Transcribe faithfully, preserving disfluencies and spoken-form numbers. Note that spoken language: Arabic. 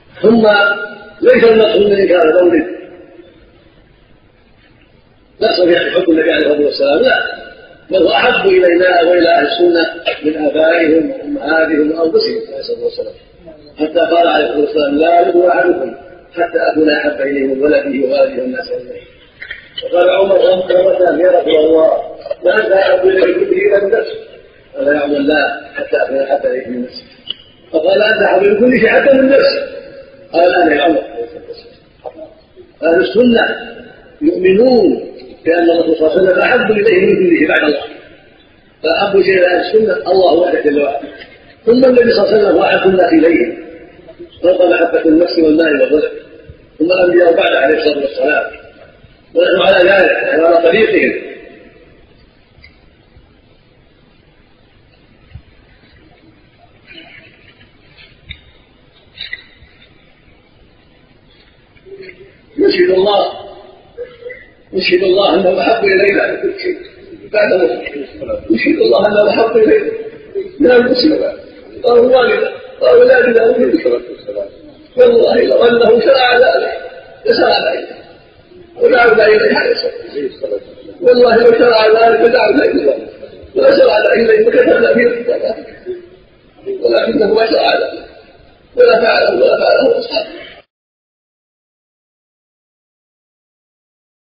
ثم ليس المقصود من انكار المولد نقص في حكم النبي عليه الصلاه والسلام، لا، بل هو احب الينا والى اهل السنه من ابائهم وامهاتهم وانفسهم عليه الصلاه والسلام، حتى قال عليه الصلاه والسلام: لا يؤمن احدكم حتى اكون احب اليه من ولده ووالده والناس اجمعين. وقال عمر مرتان: يا رسول الله لا انت احب اليه كله الا من نفسه. قال: يا عبد الله حتى اكون احب اليك من نفسك. فقال: انت احب اليه كل شيء حتى من نفسك. قال: انا يا عمر. اهل السنه يؤمنون بان الرسول صلى الله عليه وسلم احب اليه من كل شيء بعد الله، فاحب شيء اهل السنه الله وحده جل وعلا، ثم النبي صلى الله عليه وسلم هو احب الناس اليه فوق محبه النفس والمال والولد، ثم الانبياء بعد عليه الصلاه والسلام، ونحن على ذلك على طريقهم. نشهد الله نشهد الله انه احب الينا من كل شيء بعد نشهد الله انه احب الينا من المسلمين والوالده واولادنا ومنكم، والله لو انه شرع ذلك لسرعنا اليه ودعونا اليه عليه الصلاه والسلام، والله لو شرع ذلك لدعونا اليه ولسرعنا اليه وكتبنا فيه الكتابات، ولكنه ما شرع ذلك ولا فعله ولا فعله اصحابه.